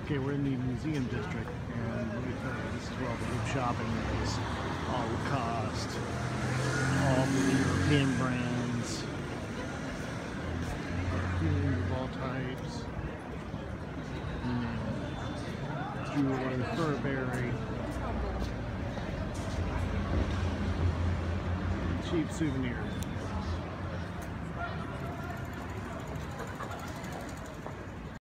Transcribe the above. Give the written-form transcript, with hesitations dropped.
Okay, we're in the museum district, and let me tell you, this is where all the good shopping is. All the cost, all the European brands, perfumes of all types, jewelry, Burberry, cheap souvenirs.